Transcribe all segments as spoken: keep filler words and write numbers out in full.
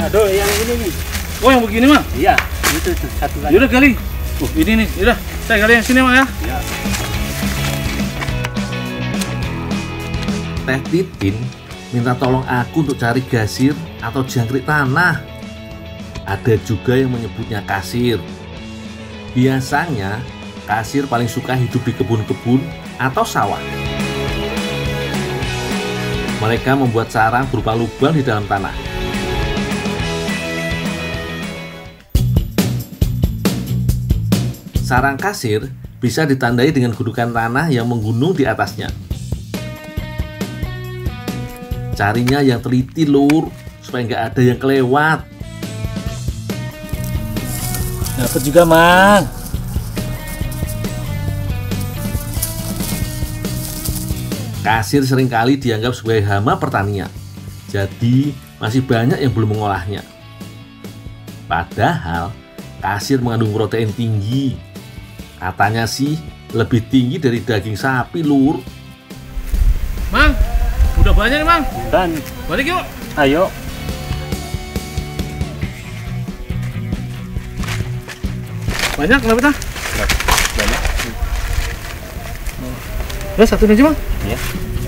Aduh, yang ini nih. Oh, yang begini mah? Iya, itu tuh satu lagi. Yaudah gali. Oh, ini nih. Yaudah, saya gali yang sini mah ya. Ya. Teh Titin minta tolong aku untuk cari gasir atau jangkrik tanah. Ada juga yang menyebutnya kasir. Biasanya kasir paling suka hidup di kebun-kebun atau sawah. Mereka membuat sarang berupa lubang di dalam tanah. Sarang kasir bisa ditandai dengan gundukan tanah yang menggunung di atasnya. Carinya yang teliti, Lur, supaya nggak ada yang kelewat. Dapat juga, Mang. Kasir seringkali dianggap sebagai hama pertanian, jadi masih banyak yang belum mengolahnya. Padahal kasir mengandung protein tinggi. Katanya sih lebih tinggi dari daging sapi, Lur. Mang, udah banyak nih, Mang. Dan Balik yuk. ayo. Banyak kenapa tah? Banyak. Udah satu aja, Mang. Ya.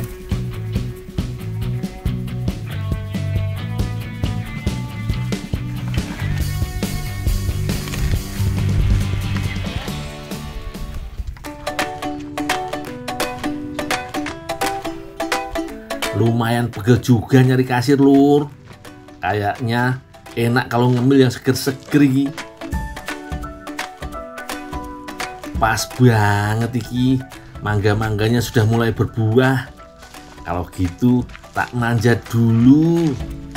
Lumayan pegel juga nyari kasir, Lur. Kayaknya enak kalau ngemil yang seger-seger. Pas banget iki. Mangga-mangganya sudah mulai berbuah. Kalau gitu tak manjat dulu.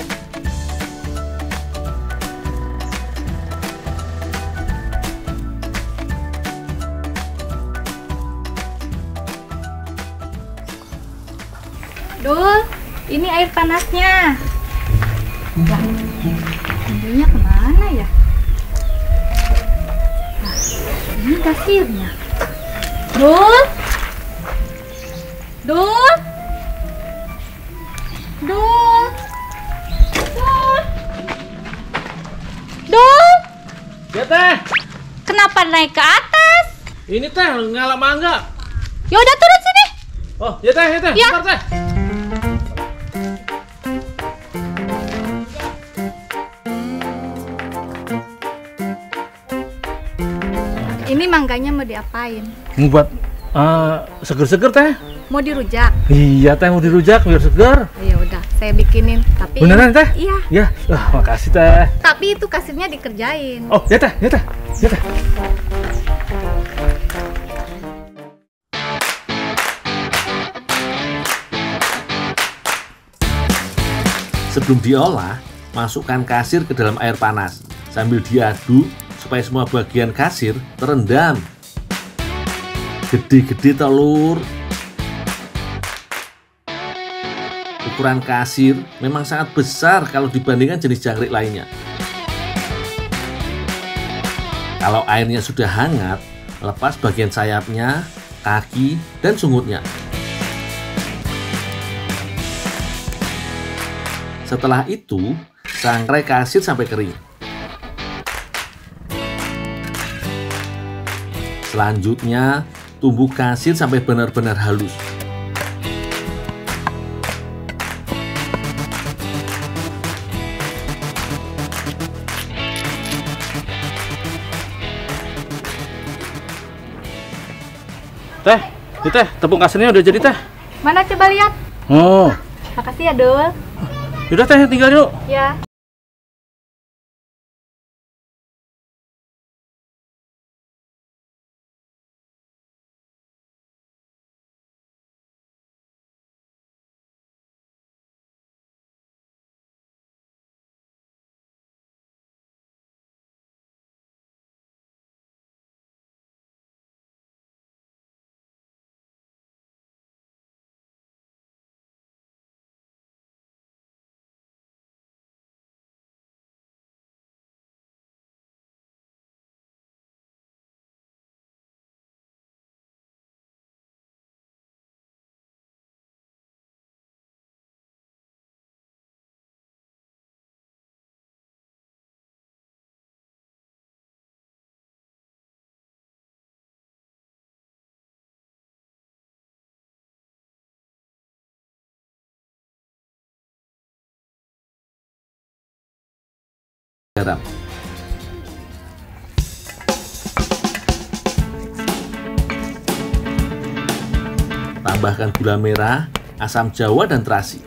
Dul, ini air panasnya. Lah, ambilnya kemana ya? Nah, ini kasirnya. Dul, Dul, Dul, Dul, Dul. Ya, Teh. Kenapa naik ke atas? Ini Teh ngalap mangga. Ya udah turun sini. Oh, ya Teh, ya Teh. Ya. Bentar, Teh. Ini mangganya mau diapain? Mau buat eh, seger-seger, Teh. Mau dirujak? Iya, Teh, mau dirujak biar seger. Ya udah, saya bikinin. Tapi Beneran, Teh? Iya. Ya, ah, makasih, Teh. Tapi itu kasirnya dikerjain. Oh, ya Teh, ya Teh. Ya Teh. Sebelum diolah, masukkan kasir ke dalam air panas sambil diaduk supaya semua bagian kasir terendam. Gede-gede telur. Ukuran kasir memang sangat besar kalau dibandingkan jenis jangkrik lainnya. Kalau airnya sudah hangat, lepas bagian sayapnya, kaki, dan sungutnya. Setelah itu, sangrai kasir sampai kering. Selanjutnya, tumbuk kasir sampai benar-benar halus. Teh, ini Teh, tepung kasirnya udah jadi, Teh. Mana coba lihat? Oh, Makasih ya, Dul. udah Teh, tinggal yuk. Ya. garam. Tambahkan gula merah, asam jawa, dan terasi.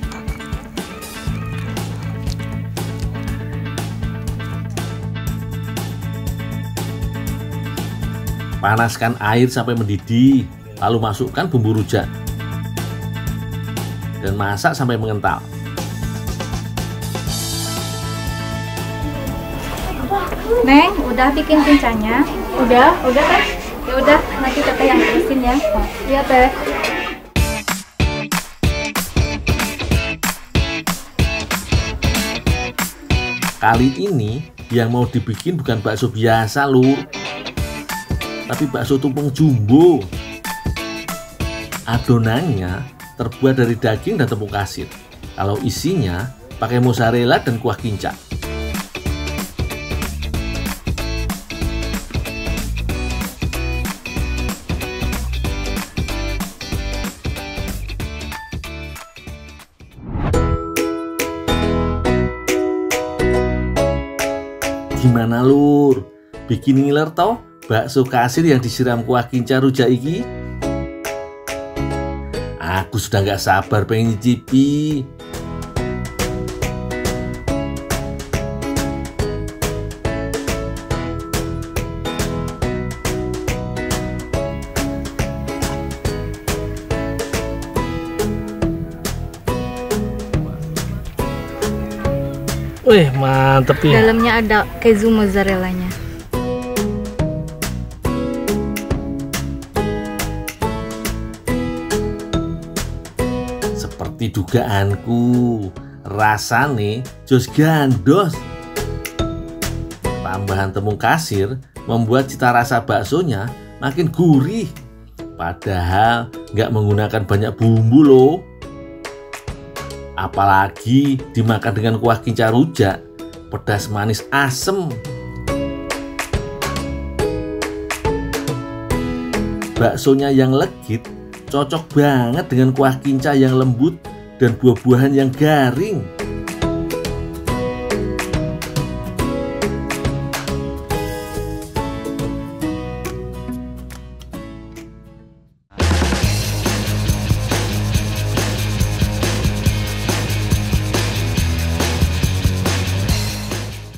Panaskan air sampai mendidih, lalu masukkan bumbu rujak dan masak sampai mengental. Neng, udah bikin kincanya? Udah, udah teh. Ya udah, nanti teteh yang terusin ya. Iya teh. Kali ini yang mau dibikin bukan bakso biasa, Lur, tapi bakso tumpeng jumbo. Adonannya terbuat dari daging dan tepung kasir. Kalau isinya pakai mozzarella dan kuah kinca. Gimana, Lur? Bikin ngiler toh bakso kasir yang disiram kuah kinca rujak iki? Aku sudah nggak sabar pengen nyicipi. Wih, mantep ya. Dalamnya ada keju mozzarellanya. Seperti dugaanku, rasane jos gandos. Tambahan tepung kasir membuat cita rasa baksonya makin gurih. Padahal nggak menggunakan banyak bumbu loh. Apalagi dimakan dengan kuah kinca rujak, pedas manis asem. Baksonya yang legit cocok banget dengan kuah kinca yang lembut dan buah-buahan yang garing.